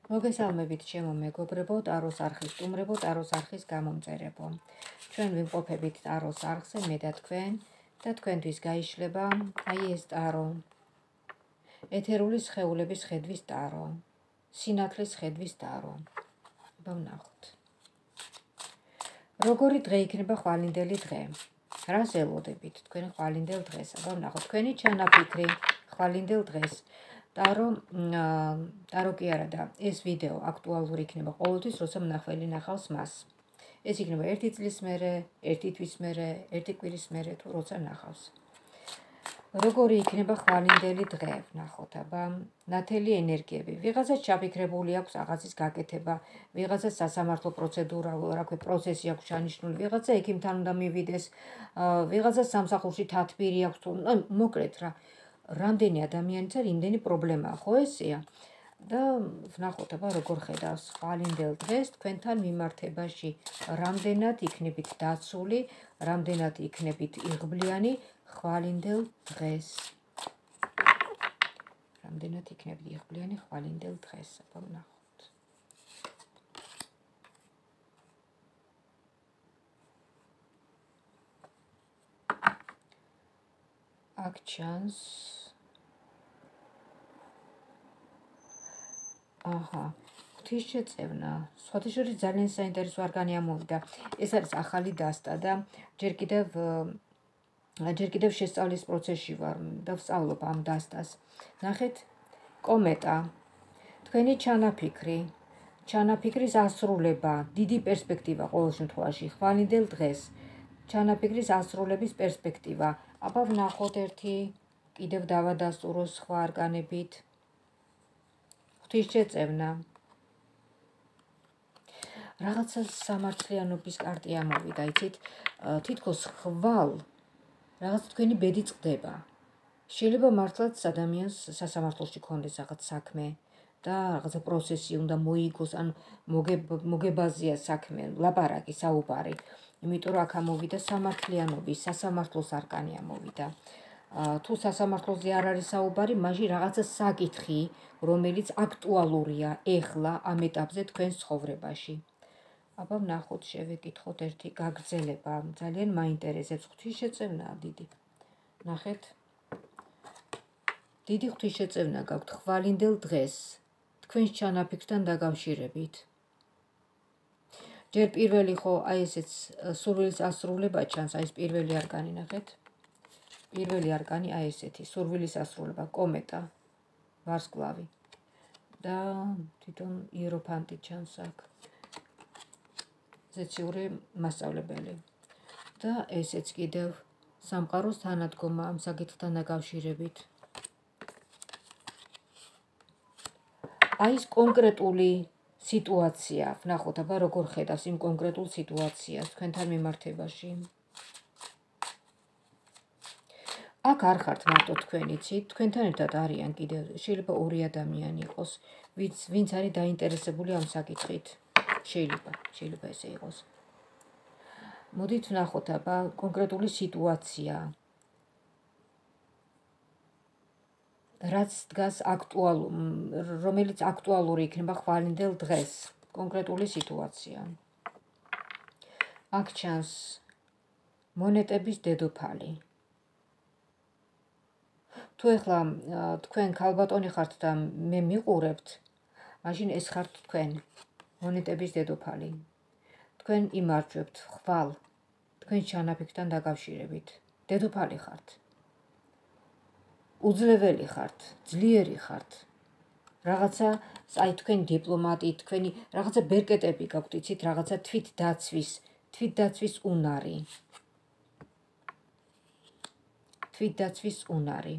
მოგესალმებით ჩემო მეგობრებო, ტაროს არხის სტუმრებო, ტაროს არხის გამომწერებო. ჩვენ ვიმყოფებით ტაროს არხზე, მე და თქვენთვის გაიშლება აი ეს ტარო. ეთერული სხეულების ხედვის ტარო, სინათლის ხედვის ტარო. ვნახოთ. როგორი დღე იქნება ხვალინდელი დღე? რას ელოდებით თქვენ ხვალინდელ დღეს? ვნახოთ თქვენი ჩანაფიქრი ხვალინდელ დღეს. ტარო კი არა და ეს ვიდეო აქტუალური იქნება ყოველთვის, როცა მნახველი ნახავს მას. ეს იქნება 1 წლის მერე, 1 თვის მერე, 1 კვირის მერე თუ როცა ნახავს. როგორი იქნება ხვალინდელი დღე? ვნახოთ, აბა, ნათელი ენერგიები. ვიღაცას ჩაფიქრებული აქვს რაღაცის გაკეთება, ვიღაცას სასამართლო პროცედურა, პროცესი აქვს ჩანიშნული, ვიღაცა ექიმთან უნდა მივიდეს, ვიღაცას სამსახურში თათბირი აქვს, მოკლედ რა. რამდენი ადამიანიც არის, იმდენი პრობლემაა, ხო ესეა? და ვნახოთ, აბა, როგორ ხედავს ხვალინდელ დღეს თქვენთან მიმართებაში, რამდენად იქნებით დაცული, რამდენად იქნებით იღბლიანი ხვალინდელ დღეს. რამდენად იქნებით იღბლიანი ხვალინდელ დღეს, აბა, ვნახოთ. აქ ჩანს ღვთისშეწევნა. სხვათა შორის ძალიან საინტერესო არკანი ამოვიდა. ეს არის ახალი დასტა და ჯერ კიდევ შესწავლის პროცესში ვარ და ვსწავლობ ამ დასტას. ნახეთ, კომეტა. თქვენი ჩანაფიქრის ასრულება, დიდი პერსპექტივა ყოველ შემთხვევაში ხვალინდელ დღეს. ჩანაფიქრის ასრულების პერსპექტივა. აბა ვნახოთ ერთი, კიდევ დავადასტუროს სხვა არკანებით. ღვთისშეწევნა. რაღაცა სამართლიანობის კარტი ამოვიდა, იცით, თითქოს ხვალ რაღაც თქვენი ბედი წყდება. შეიძლება მართლაც ადამიანს სასამართლოში ქონდეს რაღაც საქმე და რაღაცა პროცესი უნდა მოიგოს, ან მოგებაზია საქმე, ლაპარაკი, საუბარი. იმიტომ რომ აქ ამოვიდა სამართლიანობის, სასამართლოს არკანი ამოვიდა. თუ სასამართლოზე არ არის საუბარი, მაშინ რაღაცა საკითხი, რომელიც აქტუალურია ეხლა ამ ეტაპზე თქვენს ცხოვრებაში. აბა ვნახოთ, შევეკითხოთ ერთი გაგრძელება, ძალიან მაინტერესებს. ღვთისშეწევნაა დიდი. ნახეთ. დიდი ღვთისშეწევნა გაქვთ ხვალინდელ დღეს თქვენს ჩანაფიქრთან დაკავშირებით. ჯერ პირველი ხო, აი ესეც სურვილის ასრულება ჩანს, აი ეს პირველი არკანი ნახეთ. პირველი არკანი აი ესეთი, სურვილის ასრულება, კომეტა, ვარსკვლავი და თვითონ იეროფანტი ჩანს აქ. ზეციური მასწავლებელი. და ესეც კიდევ სამყაროს თანადგომა ამ საკითხთან დაკავშირებით. აი ეს კონკრეტული სიტუაცია, ვნახოთ, აბა, როგორ ხედავს იმ კონკრეტულ სიტუაციას თქვენთან მიმართებაში. აქ არ ხართ მარტო თქვენ, იცით, თქვენთან ერთად არიან კიდევ, შეიძლება 2 ადამიანი იყოს, ვინც არის დაინტერესებული ამ საკითხით. შეიძლება ესე იყოს. მოდით ვნახოთ, აბა, კონკრეტული სიტუაცია. რაც დგას რომელიც აქტუალური იქნება ხვალინდელ დღეს, კონკრეტული სიტუაცია. აქ ჩანს მონეტების დედოფალი. თუ ეხლა თქვენ ქალბატონი ხართ და მე მიყურებთ, მაშინ ეს ხართ თქვენ, მონეტების დედოფალი. თქვენ იმარჯვებთ ხვალ თქვენს ჩანაფიქრთან დაკავშირებით. დედოფალი ხართ. უძლეველი ხართ, ძლიერი ხართ. რაღაცა, აი თქვენ დიპლომატი, თქვენი რაღაცა ბერკეტები გაქვთ, იცით, რაღაცა თვითდაცვის უნარი. თვითდაცვის უნარი.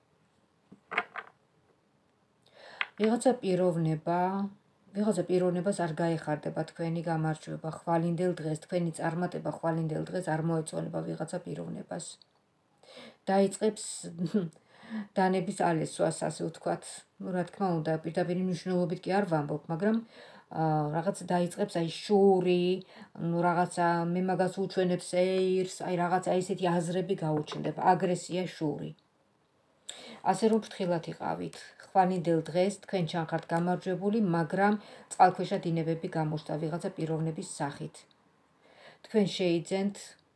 ვიღაცა პიროვნებას არ გაეხარდება თქვენი გამარჯვება ხვალინდელ დღეს, თქვენი წარმატება ხვალინდელ დღეს არ მოეწონება ვიღაცა პიროვნებას. დაიწყებს დანების ალესვას, ასე ვთქვათ. რა თქმა უნდა, პირდაპირ მნიშვნელობით კი არ ვამბობ, მაგრამ რაღაც დაიწყებს აი შური, რაღაცა მე მაგას უჩვენებს ეირს, აი რაღაცა ესეთი აზრები გაუჩნდება, აგრესია, შური. ასე რომ ფრთხილად იყავით. ხვალინდელ დღეს თქვენ ჩანხართ გამარჯვებული, მაგრამ წყალქვეშა დინებები გამოჩნდა ვიღაცა პიროვნების სახით. თქვენ შეიძენთ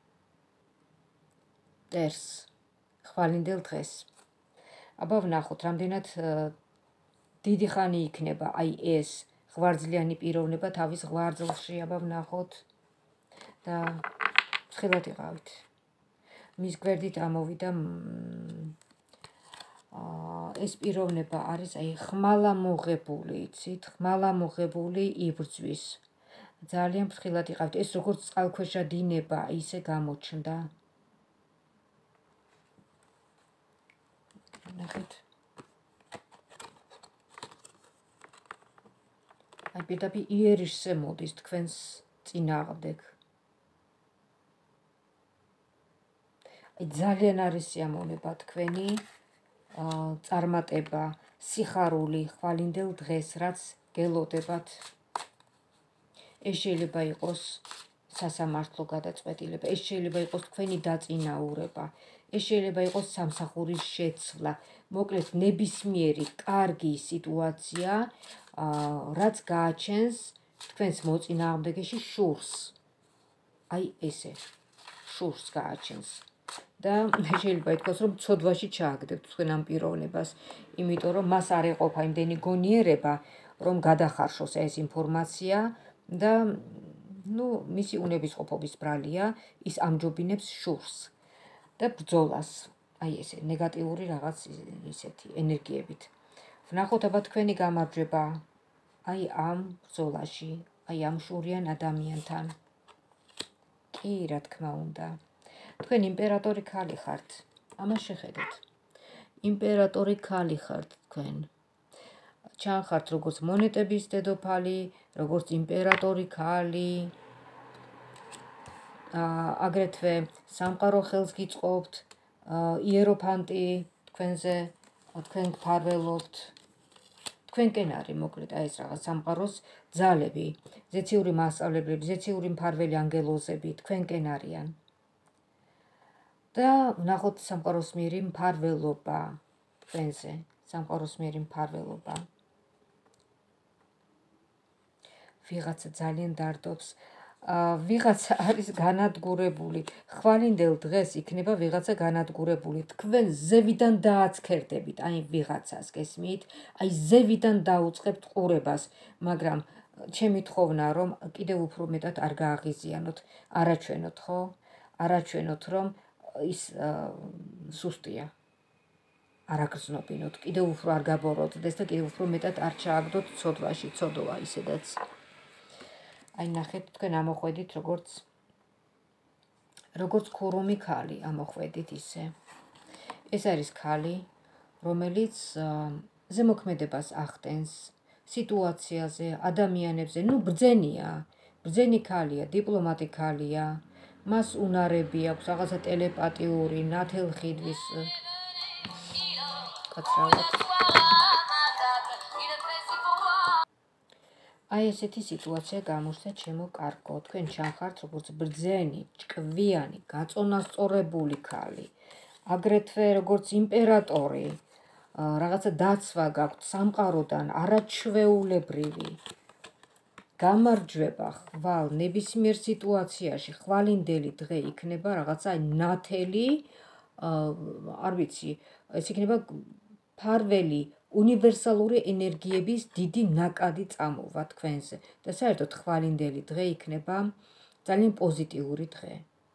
ტერს ხვალინდელ დღეს. აბა ვნახოთ, რამდენად დიდი ხანი იქნება აი ეს ღვიძლიანი პიროვნება თავის ღვაწლში, აბა ვნახოთ და ფრთხილად იყავით. მის გვერდით ამოვიდა ეს პიროვნება არის აი ხმალამოღებული, იცით, ხმალამოღებული იბრძვის. ძალიან ფრთხილად იყავით. ეს როგორც წყალქვეშა დინება ისე გამოჩნდა. ნახეთ. აი პირდაპირ იერიშზე მოდის თქვენს წინააღმდეგ. აი ძალიან არის სიამოვნება თქვენი წარმატება, სიხარული ხვალინდელ დღეს, რაც გელოდებათ. ეს შეიძლება იყოს სასამართლო გადაწყვეტილება, ეს შეიძლება იყოს თქვენი დაწინაურება, ეს შეიძლება იყოს სამსახურის შეცვლა. მოკლედ ნებისმიერი კარგი სიტუაცია, რაც გააჩენს თქვენს მოწინააღმდეგეში შურს. აი ესე, შურს გააჩენს. და შეიძლება ითქვას, რომ ცოდვაში ჩააგდებთ თქვენ ამ პიროვნებას, იმიტომ რომ მას არ ეყოფა იმდენი გონიერება, რომ გადახარშოს ეს ინფორმაცია და მისი უნებისყოფობის ბრალია, ის ამჯობინებს შურს და ბრძოლას, აი ესე ნეგატიური რაღაც ისეთი ენერგიებით. ვნახოთ აბა თქვენი გამარჯვება აი ამ ბრძოლაში, აი ამ შურიან ადამიანთან. კი, რა თქმა უნდა. თქვენ იმპერატორი ქალი ხართ. ამას შეხედეთ. იმპერატორი ქალი ხართ თქვენ. ჩანხართ როგორც მონეტების დედოფალი, როგორც იმპერატორი ქალი. აგრეთვე სამყარო ხელს გიწყობთ, იეროფანტი თქვენზე, თქვენ გფარველობთ. თქვენკენ არის მოკლედ აი ეს რაღაც სამყაროს ძალები, ზეციური მასწავლებლები, ზეციური მფარველი ანგელოზები თქვენკენ არიან. და ვნახოთ სამყაროს მიერი მფარველობა თქვენზე, სამყაროს მიერი მფარველობა. ვიღაცა ძალიან დარდობს, ვიღაცა არის განადგურებული. ხვალინდელ დღეს იქნება ვიღაცა განადგურებული. თქვენ ზევიდან დააცქერდებით აი ვიღაცას, გესმით? აი ზევიდან დაუწყებთ ყურებას, მაგრამ ჩემი თხოვნა რომ კიდევ უფრო მეტად არ გააღიზიანოთ, არაჩვენოთ, ხო? არაჩვენოთ, რომ ის სუსტია. არაგრძნობინოთ, კიდევ უფრო არ გაბოროტდეს და კიდევ უფრო მეტად არ ჩააგდოთ ცოდვაში, ცოდოა ისედაც. აი ნახეთ, თქვენ ამოხვედით როგორც ქურუმი ქალი ამოხვედით ისე. ეს არის ქალი, რომელიც ზემოქმედებას ახდენს სიტუაციაზე, ადამიანებზე, ბრძენია, ბრძენი ქალია, დიპლომატი ქალია, მას უნარები აქვს, რაღაცა ტელეპათიური, ნათელხიდვის კაცრავად. აი ესეთი სიტუაცია გამოჩნდა ჩემო კარგო. თქვენ ჩანხართ როგორც ბრძენი, ჭკვიანი, გაწონასწორებული ქალი. აგრეთვე როგორც იმპერატორი, რაღაცა დაცვა გაქვთ სამყაროდან, არაჩვეულებრივი. გამარჯვება ხვალ ნებისმიერ სიტუაციაში, ხვალინდელი დღე იქნება რაღაცა ნათელი, არ ვიცი, ეს იქნება ფარველი უნივერსალური ენერგიების დიდი ნაკადი წამოვა თქვენზე და საერთოდ ხვალინდელი დღე იქნება ძალიან პოზიტიური დღე.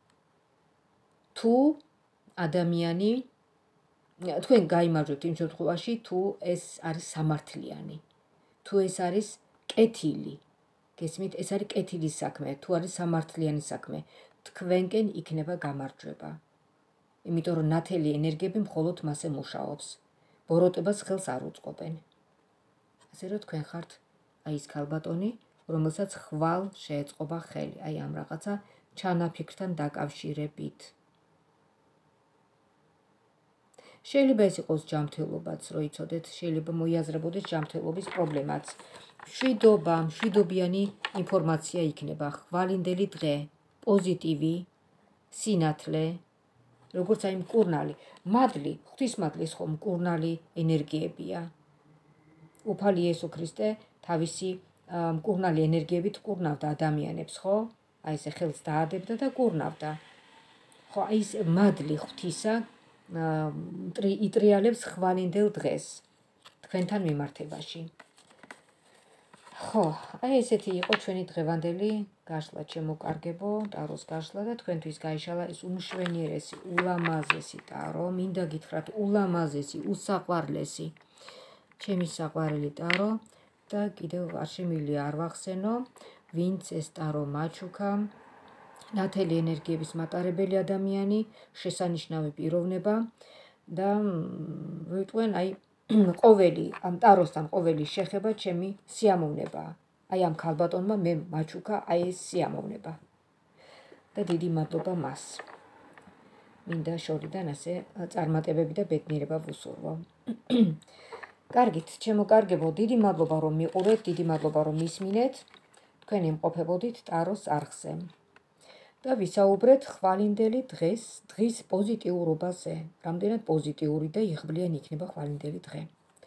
თუ ადამიანი თქვენ გაიმარჯვებთ იმ შემთხვევაში, თუ ეს არის სამართლიანი, თუ ეს არის კეთილი, გესმით, ეს არის კეთილის საქმე, თუ არის სამართლიანი საქმე, თქვენკენ იქნება გამარჯვება. იმიტომ რომ ნათელი ენერგიები მხოლოდ მასე მუშაობს. ბოროტებას ხელს არ უწყობენ. ასე რომ თქვენ ხართ აი ის ქალბატონი, რომელსაც ხვალ შეეწყობა ხელი, აი ამ რაღაცა ჩანაფიქრთან დაკავშირებით. შეიძლება ეს იყოს ჯანმრთელობაც, რო იცოდეთ, შეიძლება მოიაზრებოდეს ჯანმრთელობის პრობლემაც. მშვიდობიანი ინფორმაცია იქნება, ხვალინდელი დღე, პოზიტივი, სინათლე, როგორც აი მკურნალი. მადლი, ღვთისმადლის ხომ მკურნალი ენერგიებია. უფალი იესო ქრისტე თავისი მკურნალი ენერგიებით კურნავდა ადამიანებს, ხო? აი ესე ხელს დაადებდა და კურნავდა. ხო, აი ეს მადლი ღვთისა იტრიალებს ხვალინდელ დღეს თქვენთან მიმართებაში. ხო, აი ესეთი იყო ჩვენი დღევანდელი გაშლა, ჩემოკარგებო, ტაროს გაშლა და თქვენთვის გაიშალა ეს უმშვენიერესი, ულამაზესი ტარო, მინდა გითხრათ ულამაზესი, უსაყვარლესი, ჩემი საყვარელი ტარო და კიდევ არ შემიძლია არ ვახსენო, ვინც ეს ტარო მაჩუქა, ნათელი ენერგიების მატარებელი ადამიანი, შესანიშნავი პიროვნება და ვიტყვენ აი ყოველი ამ ტაროსთან ყოველი შეხება ჩემი სიამოვნებაა. აი ამ ქალბატონმა მე მაჩუქა აი ეს სიამოვნება. და დიდი მადლობა მას. მინდა შორიდან ასე წარმატებები და ბედნიერება ვუსურვო. კარგით, ჩემოკარგებო, დიდი მადლობა რომ მიყურეთ, დიდი მადლობა რომ მისმინეთ. თქვენ იმყოფებოდით ტაროს არხზე. და ვისაუბრეთ ხვალინდელი დღის პოზიტიურობაზე, რამდენად პოზიტიური და იღბლიანი იქნება ხვალინდელი დღე.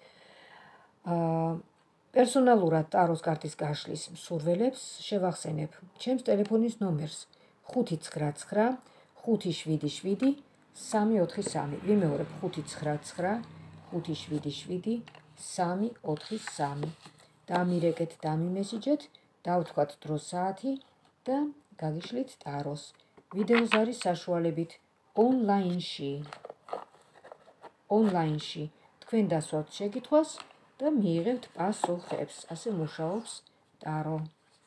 პერსონალურად ტაროს კარტის გაშლის მსურველებს შევახსენებ ჩემს ტელეფონის ნომერს 599 577 343. ვიმეორებ 599 577 343. დამირეკეთ, დამიმესიჯეთ, დავთქვათ დრო საათი და გაგიშლით ტაროს. ვიდეოს არის საშუალებით ონლაინში. თქვენ დასვათ შეკითხვას და მიიღებთ პასუხებს. ასე მუშაობს ტარო.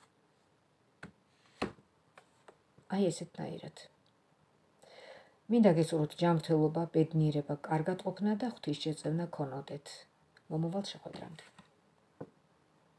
აი ესეთნაირად. მინდა გესურვოთ ჯანმრთელობა, ბედნიერება, კარგად ყოფნა და ღვთის შეწევნა ქონოდეთ. მომავალ შეხვედრამდე.